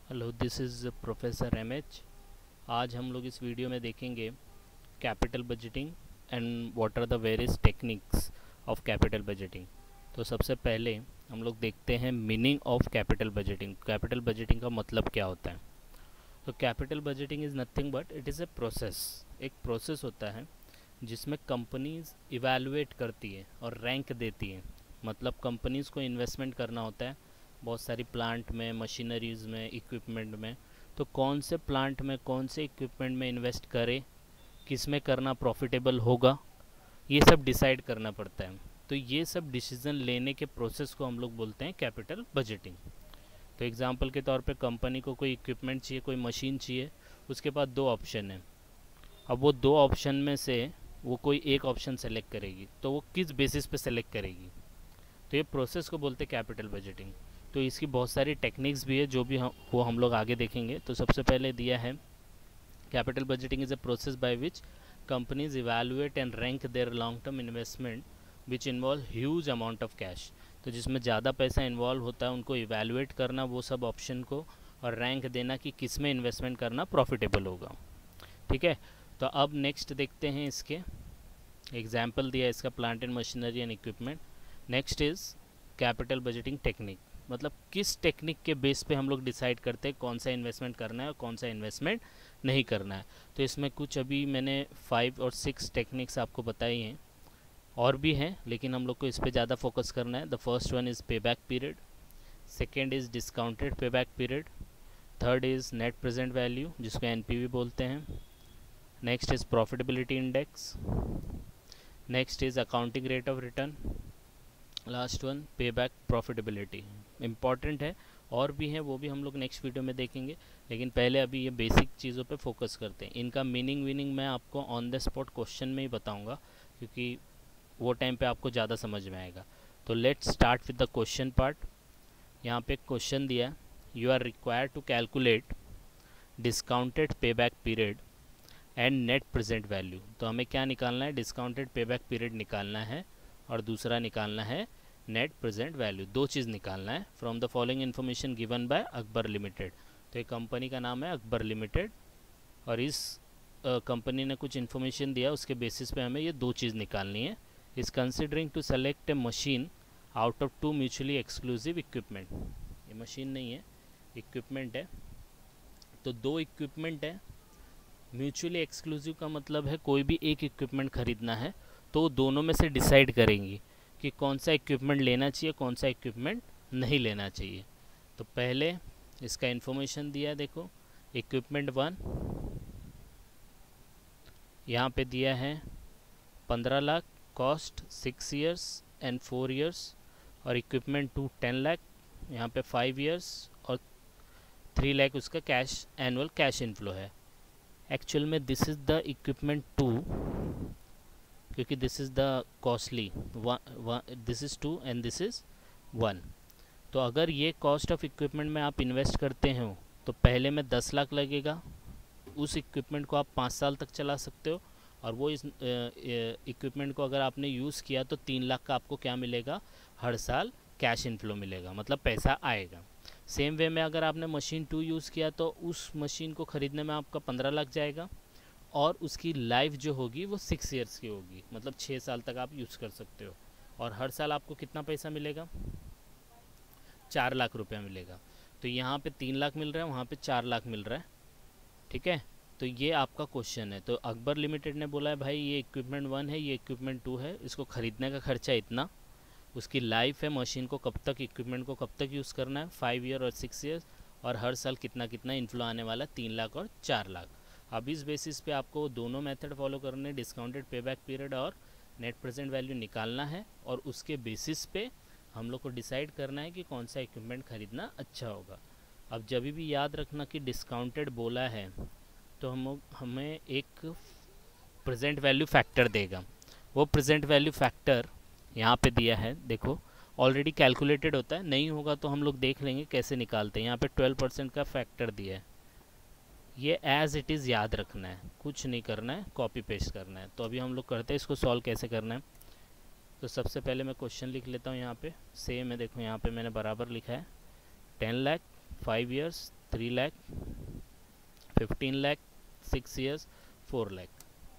Hello, this is professor MH. आज हम लोग इस वीडियो में देखेंगे capital budgeting and what are the various techniques of capital budgeting. तो सबसे पहले हम लोग देखते हैं meaning of capital budgeting. Capital budgeting का मतलब क्या होता है? तो capital budgeting is nothing but it is a process. एक प्रोसेस होता है जिसमें कंपनीज इवैल्यूएट करती है और रैंक देती है। मतलब कंपनीज को इन्वेस्टमेंट करना होता है बहुत सारी प्लांट में, मशीनरीज़ में, इक्विपमेंट में। तो कौन से प्लांट में, कौन से इक्विपमेंट में इन्वेस्ट करे, किस में करना प्रॉफिटेबल होगा, ये सब डिसाइड करना पड़ता है। तो ये सब डिसीजन लेने के प्रोसेस को हम लोग बोलते हैं कैपिटल बजटिंग। तो एग्जांपल के तौर पे कंपनी को कोई इक्विपमेंट चाहिए, कोई मशीन चाहिए, उसके पास दो ऑप्शन है। अब वो दो ऑप्शन में से वो कोई एक ऑप्शन सेलेक्ट करेगी, तो वो किस बेसिस पे सेलेक्ट करेगी? तो ये प्रोसेस को बोलते हैं कैपिटल बजटिंग। तो इसकी बहुत सारी टेक्निक्स भी है जो भी हम लोग आगे देखेंगे। तो सबसे पहले दिया है capital budgeting is a process by which companies evaluate and rank their long term investment which involve huge amount of cash. तो जिसमें ज़्यादा पैसा इन्वॉल्व होता है उनको इवैल्यूएट करना वो सब ऑप्शन को, और रैंक देना कि किस में इन्वेस्टमेंट करना प्रॉफिटेबल होगा। ठीक है। तो अब नेक्स्ट देखते हैं, इसके एग्जाम्पल दिया इसका, plant and machinery and equipment. Next is capital budgeting technique. मतलब किस टेक्निक के बेस पे हम लोग डिसाइड करते हैं कौन सा इन्वेस्टमेंट करना है और कौन सा इन्वेस्टमेंट नहीं करना है। तो इसमें कुछ अभी मैंने 5 और 6 टेक्निक्स आपको बताई हैं, और भी हैं लेकिन हम लोग को इस पर ज़्यादा फोकस करना है। The first one is pay back period, second is discounted pay back period, third is net present value जिसको एनपीवी बोलते हैं, next is profitability index, next is accounting rate of return, last one pay back profitability. Important है, और भी हैं वो भी हम लोग नेक्स्ट वीडियो में देखेंगे, लेकिन पहले अभी ये बेसिक चीज़ों पे फोकस करते हैं। इनका मीनिंग मैं आपको ऑन द स्पॉट क्वेश्चन में ही बताऊंगा, क्योंकि वो टाइम पे आपको ज़्यादा समझ में आएगा। तो let's start with the question part. यहाँ पे क्वेश्चन दिया, you are required to calculate discounted pay back period and net present value. तो हमें क्या निकालना है? डिस्काउंटेड पे बैक पीरियड निकालना है और दूसरा निकालना है नेट प्रेजेंट वैल्यू। दो चीज़ निकालना है। From the following information given by Akbar limited. तो एक कंपनी का नाम है अकबर लिमिटेड, और इस कंपनी ने कुछ इन्फॉर्मेशन दिया, उसके बेसिस पे हमें ये दो चीज़ निकालनी है। Is considering to select a machine out of 2 mutually exclusive equipment. ये मशीन नहीं है, इक्विपमेंट है। तो दो इक्विपमेंट है। म्यूचुअली एक्सक्लूसिव का मतलब है कोई भी एक इक्विपमेंट खरीदना है तो दोनों में से डिसाइड करेंगी कि कौन सा इक्विपमेंट लेना चाहिए, कौन सा इक्विपमेंट नहीं लेना चाहिए। तो पहले इसका इन्फॉर्मेशन दिया है, देखो। इक्विपमेंट 1 यहाँ पे दिया है 15 lakh, cost 6 years and 4 years. और इक्विपमेंट 2 10 लाख, यहाँ पे 5 ईयर्स और 3 लाख उसका कैश, एनुअल कैश इनफ्लो है। एक्चुअल में दिस इज़ द इक्विपमेंट 2, क्योंकि this is the costly, this is 2 and this is 1। तो अगर ये कॉस्ट ऑफ इक्विपमेंट में आप इन्वेस्ट करते हो तो पहले में 10 लाख लगेगा। उस इक्विपमेंट को आप 5 साल तक चला सकते हो, और वो इस इक्विपमेंट को अगर आपने यूज़ किया तो 3 लाख का आपको क्या मिलेगा? हर साल कैश इनफ्लो मिलेगा, मतलब पैसा आएगा। सेम वे में अगर आपने मशीन 2 यूज़ किया तो उस मशीन को ख़रीदने में आपका 15 लाख जाएगा, और उसकी लाइफ जो होगी वो 6 ईयर्स की होगी, मतलब 6 साल तक आप यूज़ कर सकते हो। और हर साल आपको कितना पैसा मिलेगा? 4 लाख रुपया मिलेगा। तो यहाँ पे 3 लाख मिल रहा है, वहाँ पे 4 लाख मिल रहा है। ठीक है। तो ये आपका क्वेश्चन है। तो अकबर लिमिटेड ने बोला है भाई ये इक्विपमेंट 1 है, ये इक्विपमेंट 2 है, इसको ख़रीदने का खर्चा इतना, उसकी लाइफ है, मशीन को कब तक, इक्विपमेंट को कब तक यूज़ करना है, 5 ईयर और 6 ईयर्स, और हर साल कितना कितना इन्फ्लो आने वाला, 3 लाख और 4 लाख। अब इस बेसिस पे आपको दोनों मेथड फॉलो करने, डिस्काउंटेड पे बैक पीरियड और नेट प्रेजेंट वैल्यू निकालना है, और उसके बेसिस पे हम लोग को डिसाइड करना है कि कौन सा इक्विपमेंट ख़रीदना अच्छा होगा। अब जब भी याद रखना कि डिस्काउंटेड बोला है तो हमें एक प्रेजेंट वैल्यू फैक्टर देगा। वो प्रेजेंट वैल्यू फैक्टर यहाँ पे दिया है, देखो। ऑलरेडी कैलकुलेटेड होता है, नहीं होगा तो हम लोग देख लेंगे कैसे निकालते हैं। यहाँ पे 12% का फैक्टर दिया है, ये एज इट इज़ याद रखना है, कुछ नहीं करना है, कॉपी पेस्ट करना है। तो अभी हम लोग करते हैं इसको सॉल्व कैसे करना है। तो सबसे पहले मैं क्वेश्चन लिख लेता हूँ। यहाँ पे सेम है, देखो यहाँ पे मैंने बराबर लिखा है 10 लाख, 5 ईयर्स, 3 लाख, 15 लाख, 6 ईयर्स 4 लाख।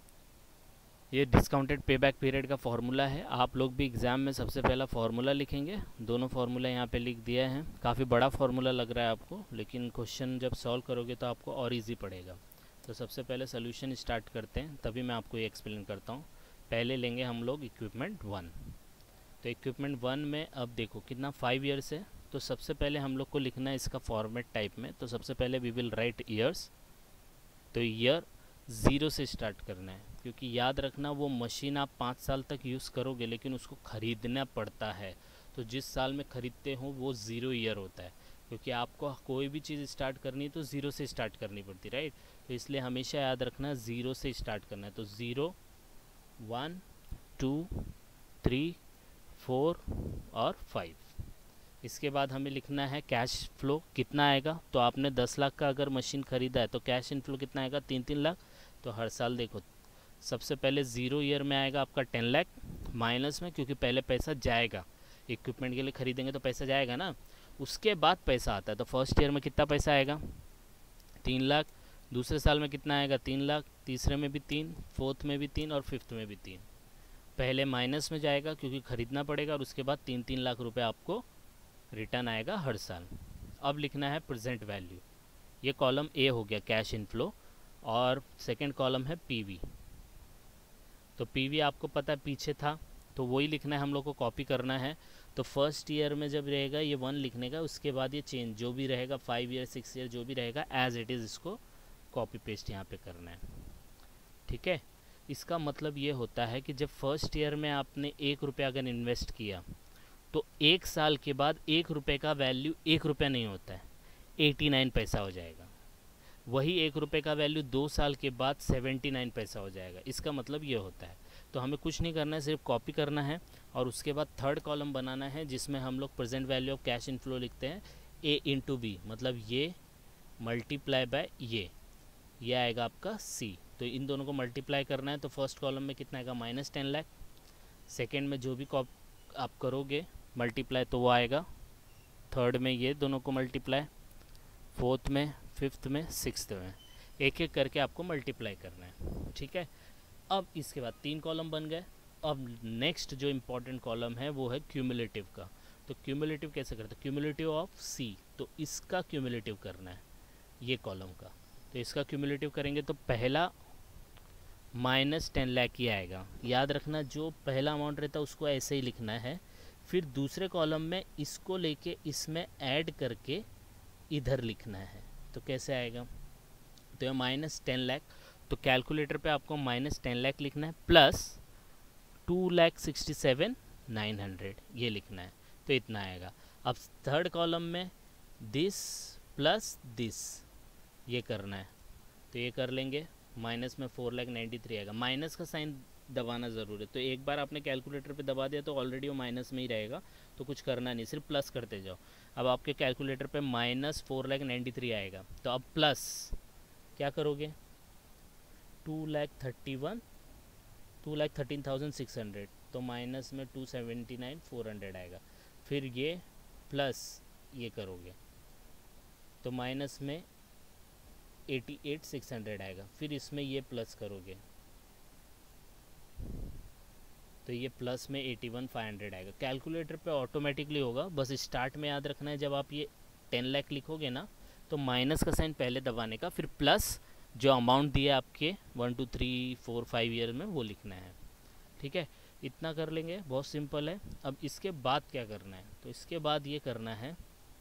ये डिस्काउंटेड पे बैक पीरियड का फॉर्मूला है। आप लोग भी एग्ज़ाम में सबसे पहला फार्मूला लिखेंगे। दोनों फार्मूला यहाँ पे लिख दिया है। काफ़ी बड़ा फार्मूला लग रहा है आपको, लेकिन क्वेश्चन जब सॉल्व करोगे तो आपको और इजी पड़ेगा। तो सबसे पहले सोल्यूशन स्टार्ट करते हैं, तभी मैं आपको ये एक्सप्लेन करता हूँ। पहले लेंगे हम लोग इक्विपमेंट 1। तो इक्विपमेंट 1 में अब देखो कितना 5 ईयर्स है। तो सबसे पहले हम लोग को लिखना है इसका फॉर्मेट टाइप में। तो सबसे पहले वी विल राइट ईयर्स। तो ईयर 0 से स्टार्ट करना है, क्योंकि याद रखना वो मशीन आप 5 साल तक यूज़ करोगे, लेकिन उसको ख़रीदना पड़ता है। तो जिस साल में ख़रीदते हो वो 0 ईयर होता है, क्योंकि आपको कोई भी चीज़ स्टार्ट करनी है तो 0 से स्टार्ट करनी पड़ती, राइट। तो इसलिए हमेशा याद रखना 0 से स्टार्ट करना है। तो 0, 1, 2, 3, 4 और 5। इसके बाद हमें लिखना है कैश फ्लो कितना आएगा। तो आपने 10 लाख का अगर मशीन ख़रीदा है तो कैश इनफ्लो कितना आएगा, 3-3 लाख। तो हर साल देखो सबसे पहले 0 ईयर में आएगा आपका 10 लाख माइनस में, क्योंकि पहले पैसा जाएगा। इक्विपमेंट के लिए ख़रीदेंगे तो पैसा जाएगा ना, उसके बाद पैसा आता है। तो फर्स्ट ईयर में कितना पैसा आएगा, 3 लाख। दूसरे साल में कितना आएगा, 3 लाख। तीसरे में भी 3, फोर्थ में भी 3 और फिफ्थ में भी 3। पहले माइनस में जाएगा क्योंकि ख़रीदना पड़ेगा, और उसके बाद 3-3 लाख रुपए आपको रिटर्न आएगा हर साल। अब लिखना है प्रेजेंट वैल्यू। ये कॉलम ए हो गया कैश इनफ्लो, और सेकंड कॉलम है पीवी। तो पीवी आपको पता है पीछे था, तो वही लिखना है, हम लोग को कॉपी करना है। तो फर्स्ट ईयर में जब रहेगा ये 1 लिखने का, उसके बाद ये चेंज जो भी रहेगा 5 ईयर 6 ईयर जो भी रहेगा एज इट इज़ इसको कॉपी पेस्ट यहाँ पे करना है, ठीक है। इसका मतलब ये होता है कि जब फर्स्ट ईयर में आपने 1 रुपया अगर इन्वेस्ट किया, तो 1 साल के बाद 1 रुपये का वैल्यू 1 रुपया नहीं होता है, 89 पैसा हो जाएगा। वही 1 रुपये का वैल्यू 2 साल के बाद 79 पैसा हो जाएगा। इसका मतलब ये होता है। तो हमें कुछ नहीं करना है, सिर्फ कॉपी करना है, और उसके बाद थर्ड कॉलम बनाना है जिसमें हम लोग present value of cash inflow लिखते हैं ए इंटू बी, मतलब ये मल्टीप्लाई बाय ये आएगा आपका सी। तो इन दोनों को मल्टीप्लाई करना है। तो फर्स्ट कॉलम में कितना आएगा, -10 लाख। सेकेंड में जो भी आप करोगे मल्टीप्लाई तो वो आएगा। थर्ड में ये दोनों को मल्टीप्लाई, फोर्थ में, फिफ्थ में, सिक्स्थ में, एक एक करके आपको मल्टीप्लाई करना है, ठीक है। अब इसके बाद 3 कॉलम बन गए। अब नेक्स्ट जो इम्पोर्टेंट कॉलम है वो है क्यूमुलेटिव का। तो क्यूमुलेटिव कैसे करते हैं, क्यूमुलेटिव ऑफ सी। तो इसका क्यूमुलेटिव करना है ये कॉलम का। तो इसका क्यूमुलेटिव करेंगे तो पहला -10 लाख ही आएगा। याद रखना जो पहला अमाउंट रहता है उसको ऐसे ही लिखना है। फिर दूसरे कॉलम में इसको लेके इसमें ऐड करके इधर लिखना है। तो कैसे आएगा, तो ये -10 लाख। तो कैलकुलेटर पे आपको -10 लाख लिखना है प्लस 2,67,900 ये लिखना है। तो इतना आएगा। अब थर्ड कॉलम में दिस प्लस दिस ये करना है। तो ये कर लेंगे, माइनस में 4,93,000 आएगा। माइनस का साइन दबाना ज़रूर है। तो एक बार आपने कैलकुलेटर पे दबा दिया तो ऑलरेडी वो माइनस में ही रहेगा, तो कुछ करना नहीं, सिर्फ प्लस करते जाओ। अब आपके कैलकुलेटर पे -4,93,000 आएगा। तो अब प्लस क्या करोगे, 2,13,600। तो माइनस में 279,400 आएगा। फिर ये प्लस ये करोगे तो माइनस में 88,600 आएगा। फिर इसमें ये प्लस करोगे तो ये प्लस में 81,500 आएगा। कैलकुलेटर पे ऑटोमेटिकली होगा, बस स्टार्ट में याद रखना है जब आप ये 10 लाख लिखोगे ना तो माइनस का साइन पहले दबाने का, फिर प्लस जो अमाउंट दिया आपके 1 2 3 4 5 ईयर में वो लिखना है, ठीक है। इतना कर लेंगे, बहुत सिंपल है। अब इसके बाद क्या करना है, तो इसके बाद ये करना है,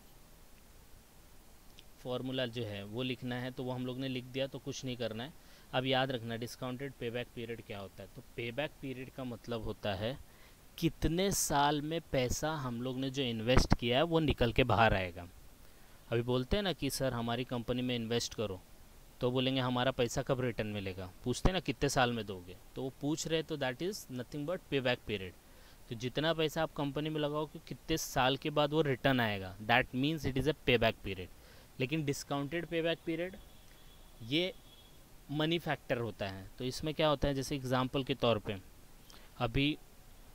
फॉर्मूला जो है वो लिखना है। तो वो हम लोग ने लिख दिया, तो कुछ नहीं करना है। अब याद रखना डिस्काउंटेड पेबैक पीरियड क्या होता है। तो पेबैक पीरियड का मतलब होता है कितने साल में पैसा हम लोग ने जो इन्वेस्ट किया है वो निकल के बाहर आएगा। अभी बोलते हैं ना कि सर हमारी कंपनी में इन्वेस्ट करो, तो बोलेंगे हमारा पैसा कब रिटर्न मिलेगा, पूछते हैं ना कितने साल में दोगे, तो वो पूछ रहे, तो that is nothing but payback period. तो जितना पैसा आप कंपनी में लगाओ कि कितने साल के बाद वो रिटर्न आएगा, that means it is a payback period. लेकिन डिस्काउंटेड पेबैक पीरियड ये मनी फैक्टर होता है। तो इसमें क्या होता है, जैसे एग्जांपल के तौर पे अभी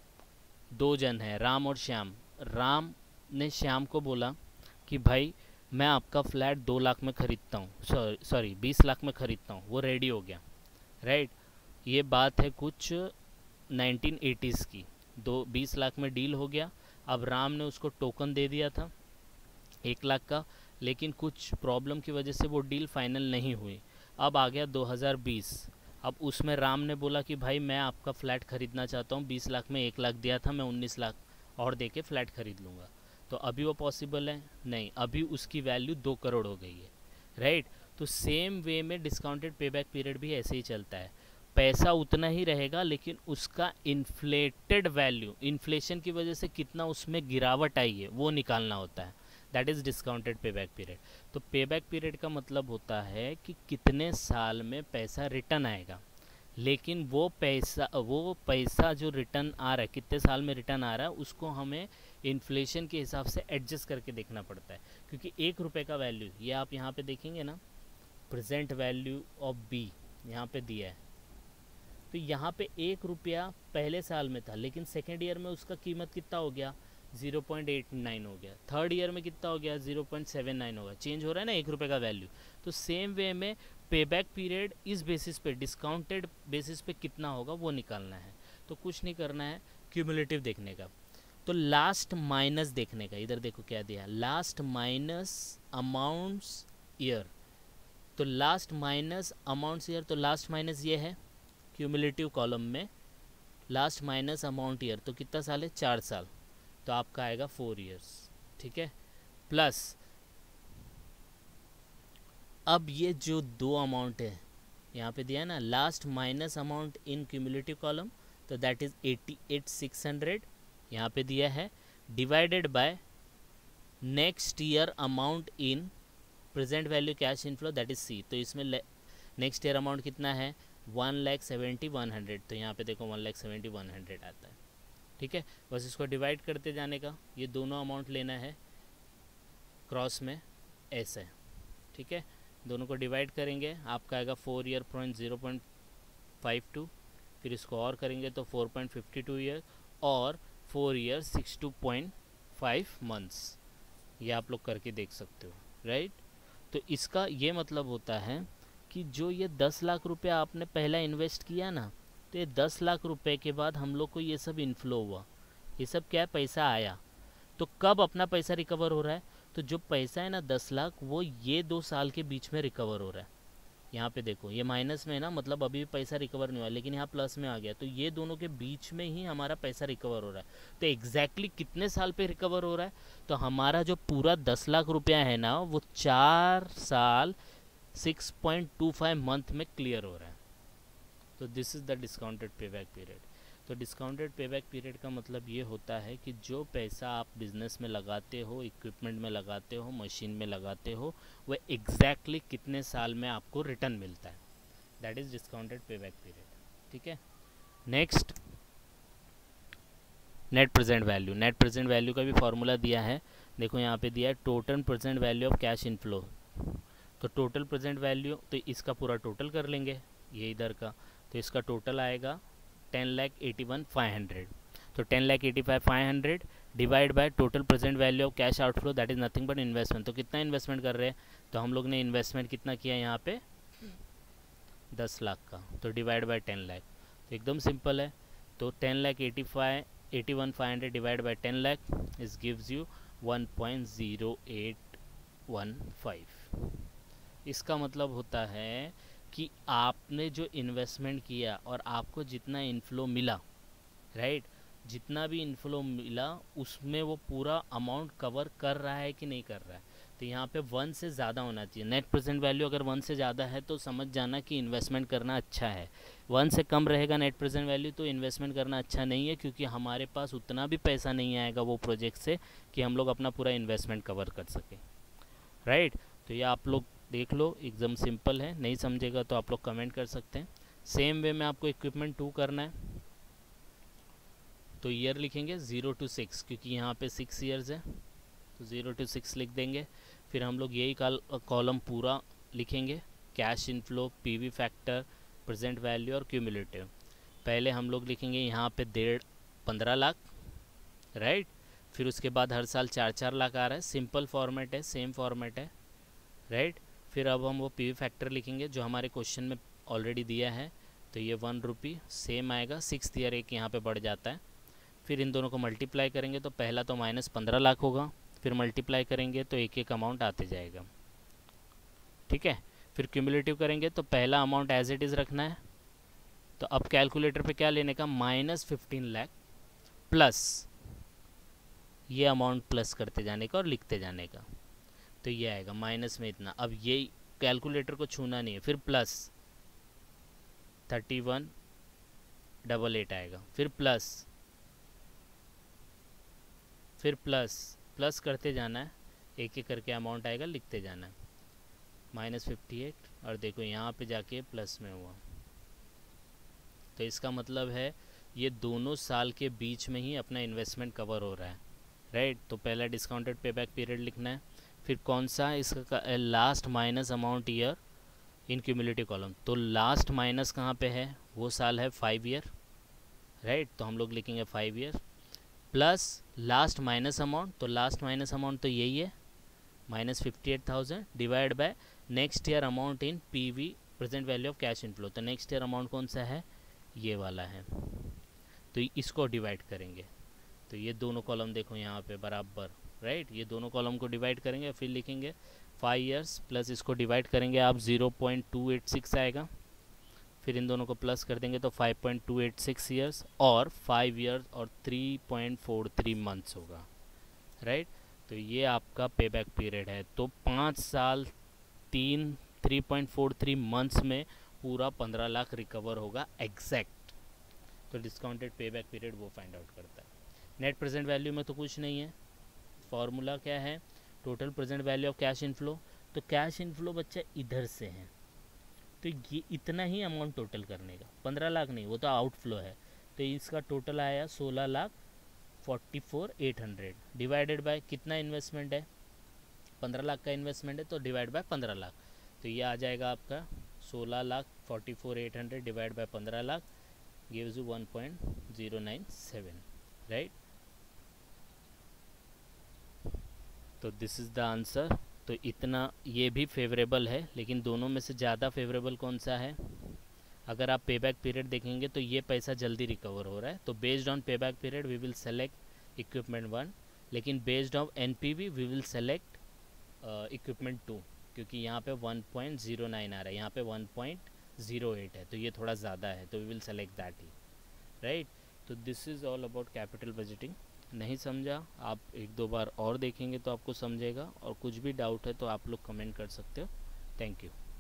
2 जन हैं, राम और श्याम। राम ने श्याम को बोला कि भाई मैं आपका फ्लैट 2 लाख में ख़रीदता हूँ, सॉरी 20 लाख में ख़रीदता हूँ, वो रेडी हो गया, राइट। ये बात है कुछ 1980s की, 20 लाख में डील हो गया। अब राम ने उसको टोकन दे दिया था 1 लाख का, लेकिन कुछ प्रॉब्लम की वजह से वो डील फाइनल नहीं हुई। अब आ गया 2020, अब उसमें राम ने बोला कि भाई मैं आपका फ़्लैट ख़रीदना चाहता हूँ, 20 लाख में 1 लाख दिया था, मैं 19 लाख और दे के फ़्लैट ख़रीद लूँगा। तो अभी वो पॉसिबल है नहीं, अभी उसकी वैल्यू 2 करोड़ हो गई है, राइट। तो सेम वे में डिस्काउंटेड पेबैक पीरियड भी ऐसे ही चलता है, पैसा उतना ही रहेगा लेकिन उसका इन्फ्लेटेड वैल्यू, इन्फ्लेशन की वजह से कितना उसमें गिरावट आई है वो निकालना होता है, that is discounted payback period. तो पेबैक पीरियड का मतलब होता है कि कितने साल में पैसा रिटर्न आएगा, लेकिन वो पैसा जो रिटर्न आ रहा है, कितने साल में रिटर्न आ रहा है, उसको हमें इन्फ्लेशन के हिसाब से एडजस्ट करके देखना पड़ता है। क्योंकि 1 रुपये का वैल्यू, ये आप यहाँ पे देखेंगे ना, प्रेजेंट वैल्यू ऑफ बी यहाँ पे दिया है, तो यहाँ पे 1 रुपया पहले साल में था, लेकिन सेकेंड ईयर में उसका कीमत कितना हो गया, 0.89 हो गया, थर्ड ईयर में कितना हो गया, 0.79 होगा, चेंज हो रहा है ना 1 रुपये का वैल्यू। तो सेम वे में पेबैक पीरियड इस बेसिस पे, डिस्काउंटेड बेसिस पे कितना होगा वो निकालना है। तो कुछ नहीं करना है, क्यूमुलेटिव देखने का, तो लास्ट माइनस देखने का। इधर देखो क्या दिया, लास्ट माइनस अमाउंट्स ईयर, तो लास्ट माइनस अमाउंट्स ईयर, तो लास्ट माइनस ये है क्यूमुलेटिव कॉलम में, लास्ट माइनस अमाउंट ईयर, तो कितना साल है, 4 साल, तो आपका आएगा 4 ईयर्स, ठीक है। प्लस अब ये जो 2 अमाउंट है यहाँ पे दिया है ना, last minus amount in cumulative column, तो दैट इज़ 88,600 यहाँ पे दिया है, divided by next year amount in present value cash inflow, that is C. तो इसमें नेक्स्ट ईयर अमाउंट कितना है, 1,70,100, तो यहाँ पे देखो 1,70,100 आता है, ठीक है। बस इसको डिवाइड करते जाने का, ये दोनों अमाउंट लेना है, क्रॉस में ऐसे है, ठीक है। दोनों को डिवाइड करेंगे, आपका आएगा 4 ईयर पॉइंट 0.52, फिर इसको और करेंगे तो 4.52 ईयर, और 4 ईयर 62.5 मंथ्स, ये आप लोग करके देख सकते हो, राइट। तो इसका ये मतलब होता है कि जो ये 10 लाख रुपए आपने पहला इन्वेस्ट किया ना, तो ये 10 लाख रुपए के बाद हम लोग को ये सब इन्फ्लो हुआ, ये सब क्या पैसा आया, तो कब अपना पैसा रिकवर हो रहा है, तो जो पैसा है ना 10 लाख, वो ये 2 साल के बीच में रिकवर हो रहा है। यहाँ पे देखो ये माइनस में है ना, मतलब अभी भी पैसा रिकवर नहीं हुआ, लेकिन यहाँ प्लस में आ गया, तो ये दोनों के बीच में ही हमारा पैसा रिकवर हो रहा है। तो एग्जैक्टली कितने साल पे रिकवर हो रहा है, तो हमारा जो पूरा 10 लाख रुपया है ना, वो 4 साल 6.25 मंथ में क्लियर हो रहा है। तो this is the discounted payback period. तो डिस्काउंटेड पेबैक पीरियड का मतलब ये होता है कि जो पैसा आप बिज़नेस में लगाते हो, इक्विपमेंट में लगाते हो, मशीन में लगाते हो, वह एग्जैक्टली कितने साल में आपको रिटर्न मिलता है, that is discounted payback period, ठीक है। Next, net present value. Net present value का भी फॉर्मूला दिया है, देखो यहाँ पे दिया है, total present value of cash inflow. तो टोटल प्रेजेंट वैल्यू, तो इसका पूरा टोटल कर लेंगे, ये इधर का, तो इसका टोटल आएगा 10,81,500। तो 10,85,500 divide by total present value of cash outflow, that is nothing but investment. तो कितना इन्वेस्टमेंट कर रहे हैं, तो हम लोग ने इन्वेस्टमेंट कितना किया यहाँ पे, 10 लाख का, तो डिवाइड बाय 10 लाख, तो एकदम सिंपल है। तो 10,81,500 डिवाइड बाय 10 लाख इस गिव्स यू 1.0815। इसका मतलब होता है कि आपने जो इन्वेस्टमेंट किया और आपको जितना इनफ्लो मिला, राइट, जितना भी इनफ्लो मिला उसमें वो पूरा अमाउंट कवर कर रहा है कि नहीं कर रहा है। तो यहाँ पे 1 से ज़्यादा होना चाहिए, नेट प्रेजेंट वैल्यू अगर 1 से ज़्यादा है तो समझ जाना कि इन्वेस्टमेंट करना अच्छा है। 1 से कम रहेगा नेट प्रेजेंट वैल्यू तो इन्वेस्टमेंट करना अच्छा नहीं है, क्योंकि हमारे पास उतना भी पैसा नहीं आएगा वो प्रोजेक्ट से कि हम लोग अपना पूरा इन्वेस्टमेंट कवर कर सकें, राइट। तो ये आप लोग देख लो, एकदम सिंपल है, नहीं समझेगा तो आप लोग कमेंट कर सकते हैं। सेम वे में आपको इक्विपमेंट 2 करना है, तो ईयर लिखेंगे 0 to 6, क्योंकि यहाँ पे 6 ईयर्स है, तो 0 to 6 लिख देंगे। फिर हम लोग यही कॉलम पूरा लिखेंगे, cash inflow, PV factor, present value और क्यूमुलेटिव। पहले हम लोग लिखेंगे यहाँ पे 15 लाख, राइट। फिर उसके बाद हर साल 4-4 लाख आ रहा है, सिंपल फॉर्मेट है, सेम फॉर्मेट है, राइट। फिर अब हम वो पीवी फैक्टर लिखेंगे जो हमारे क्वेश्चन में ऑलरेडी दिया है, तो ये 1 रुपी सेम आएगा, 6th ईयर एक यहाँ पे बढ़ जाता है। फिर इन दोनों को मल्टीप्लाई करेंगे तो पहला तो -15 लाख होगा, फिर मल्टीप्लाई करेंगे तो एक एक अमाउंट आते जाएगा, ठीक है। फिर क्यूमुलेटिव करेंगे तो पहला अमाउंट एज इट इज़ रखना है, तो अब कैलकुलेटर पे क्या लेने का, -15 लाख प्लस ये अमाउंट प्लस करते जाने का और लिखते जाने का, तो ये आएगा माइनस में इतना। अब ये कैलकुलेटर को छूना नहीं है, फिर प्लस 3188 आएगा, फिर प्लस प्लस करते जाना है, एक एक करके अमाउंट आएगा, लिखते जाना है, -58 और देखो यहाँ पे जाके प्लस में हुआ। तो इसका मतलब है ये दोनों साल के बीच में ही अपना इन्वेस्टमेंट कवर हो रहा है, राइट। तो पहला डिस्काउंटेड पेबैक पीरियड लिखना है, फिर कौन सा इसका last minus amount year in cumulative column, तो लास्ट माइनस कहाँ पे है, वो साल है 5 ईयर, राइट। तो हम लोग लिखेंगे 5 year plus last minus amount, तो लास्ट माइनस अमाउंट तो यही है -58,000 divide by next year amount in PV present value of cash inflow. तो नेक्स्ट ईयर अमाउंट कौन सा है, ये वाला है, तो इसको डिवाइड करेंगे। तो ये दोनों कॉलम देखो यहाँ पे बराबर, राइट। ये दोनों कॉलम को डिवाइड करेंगे, फिर लिखेंगे 5 ईयर्स प्लस इसको डिवाइड करेंगे आप 0.286 आएगा, फिर इन दोनों को प्लस कर देंगे तो 5.286 ईयर्स और 5 ईयर्स और 3.43 मंथ्स होगा, राइट। तो ये आपका पेबैक पीरियड है। तो 5 साल 3.43 मंथ्स में पूरा 15 लाख रिकवर होगा एग्जैक्ट। तो डिस्काउंटेड पेबैक पीरियड वो फाइंड आउट करता है। नेट प्रेजेंट वैल्यू में तो कुछ नहीं है, फॉर्मूला क्या है, total present value of cash inflow. तो कैश इनफ्लो बच्चा इधर से है, तो ये इतना ही अमाउंट टोटल करने का, 15 लाख नहीं, वो तो आउटफ्लो है। तो इसका टोटल आया 16,44,800 डिवाइडेड बाय कितना इन्वेस्टमेंट है, 15 लाख का इन्वेस्टमेंट है, तो डिवाइड बाय 15 लाख, तो ये आ जाएगा आपका 16,44,800 divide by 15 lakh gives you 1.097, right. तो दिस इज़ द आंसर। तो इतना ये भी फेवरेबल है, लेकिन दोनों में से ज़्यादा फेवरेबल कौन सा है, अगर आप पेबैक पीरियड देखेंगे तो ये पैसा जल्दी रिकवर हो रहा है। तो based on payback period we will select equipment 1, लेकिन based on NPV we will select equipment 2, क्योंकि यहाँ पे 1.09 आ रहा है, यहाँ पे 1.08 है, तो ये थोड़ा ज़्यादा है, तो वी विल सेलेक्ट दैट ही, राइट। तो this is all about capital budgeting. नहीं समझा आप 1-2 बार और देखेंगे तो आपको समझेगा, और कुछ भी डाउट है तो आप लोग कमेंट कर सकते हो। Thank you.